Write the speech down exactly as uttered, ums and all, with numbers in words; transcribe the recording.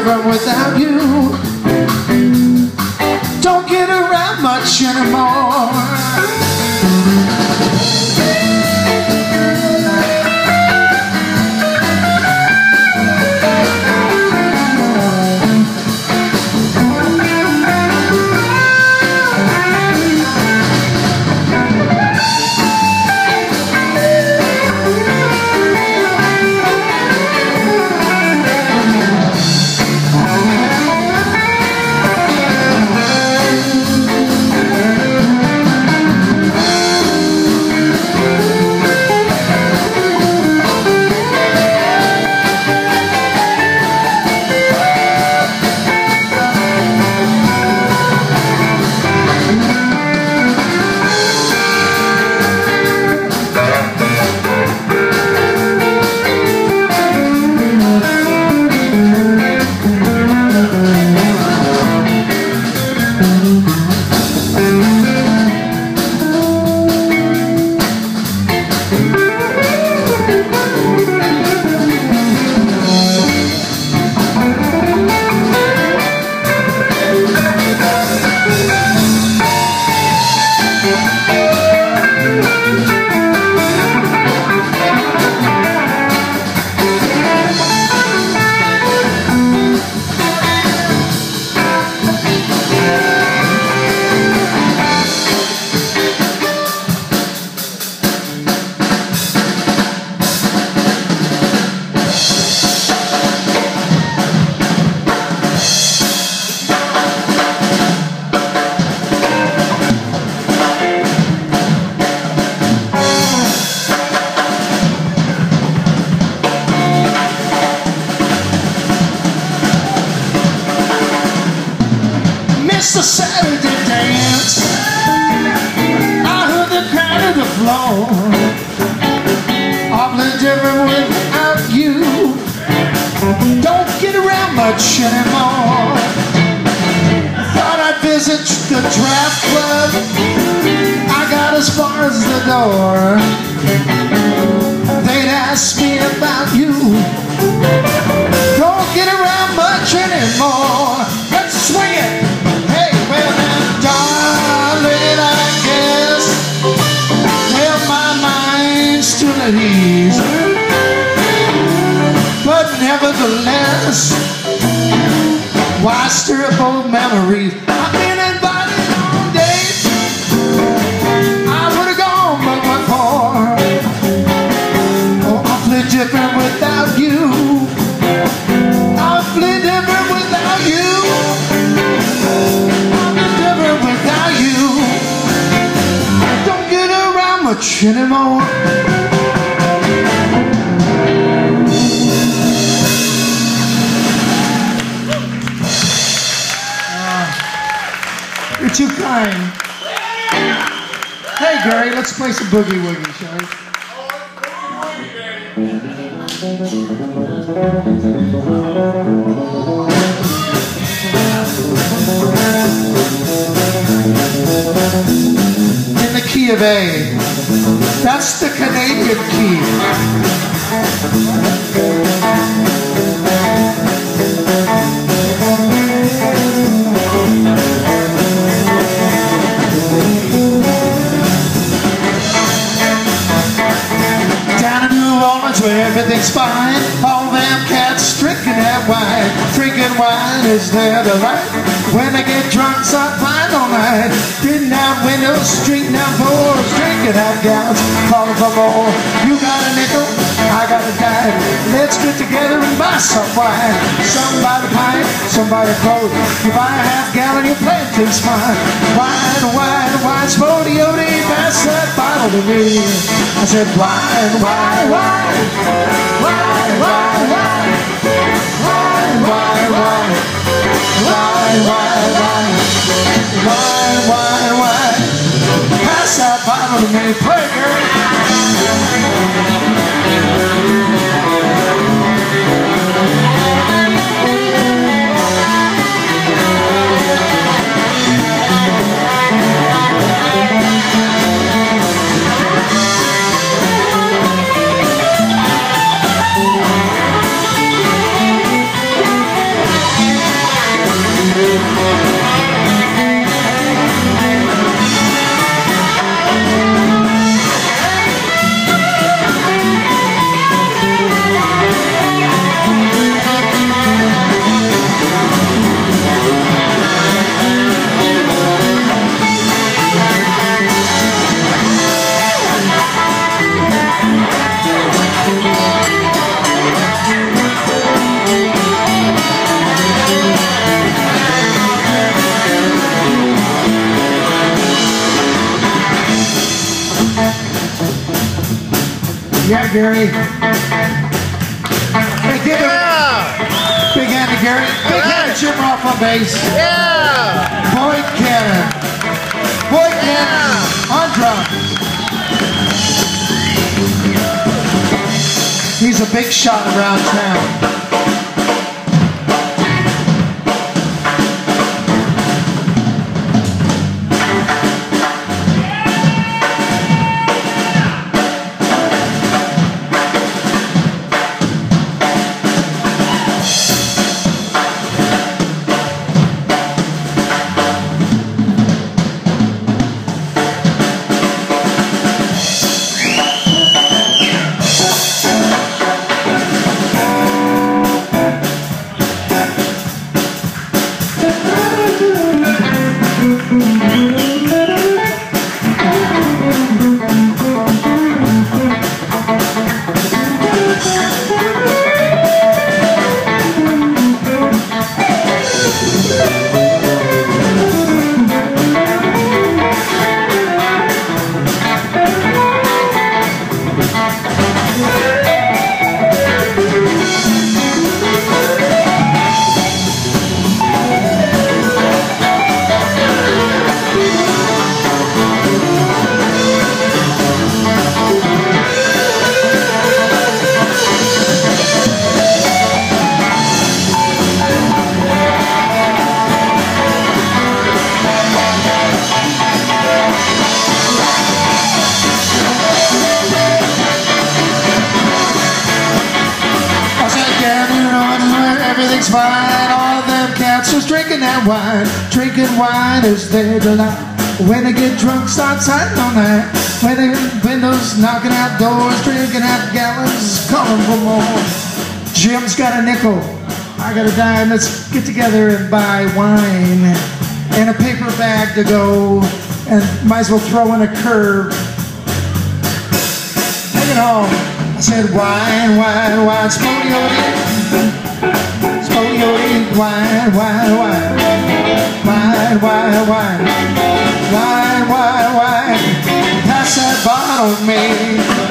different without you. Don't get around much anymore. It's a Saturday dance. I heard the crowd of the floor, awfully different without you. Don't get around much anymore. Thought I'd visit the draft club. I got as far as the door. They'd ask me about you. Don't get around much anymore. Let's swing it. But nevertheless, why stir up old memories? I've been invited on dates I would have gone, but what for? Oh, awfully different without you. Awfully different without you. Awfully different without you. Don't get around much anymore. You're too kind. Hey, Gary, let's play some boogie woogie, shall we? In the key of A. That's the Canadian key. Where everything's fine, all them cats drinking that wine. Drinking wine is their delight. When they get drunk, start fine all night. Beating out windows, streeting out doors, drinking out gals, calling for more. You got a nickel, I got a dime. Let's get together and buy some wine. Some by the pint, some by the clothes. You buy a half gallon, you play it tastes fine. Wine, wine, wine, spodiody, pass that bottle to me. I said wine, wine, wine. Wine, wine, wine. Wine, wine, wine. Wine, wine, wine. Wine, wine, wine. Pass that bottle to me, play girl. Yeah, Gary. Hey, give him Yeah. big hand to Gary. Big hand to Jim off on bass. Yeah. Boyd Cannon. Boyd Cannon on drums. He's a big shot around town. Everything's fine, all of them cats just drinking that wine. Drinking wine is their delight. When they get drunk, start sighting all night. When they windows, knocking out doors, drinking out gallons, calling for more. Jim's got a nickel, I got a dime. Let's get together and buy wine and a paper bag to go, and might as well throw in a curve. Take it home. I said wine, wine, wine, smokey-odie. Smokey-odie, wine, wine, wine. Wine, wine, wine. Wine, wine, wine. Pass that bottle to me.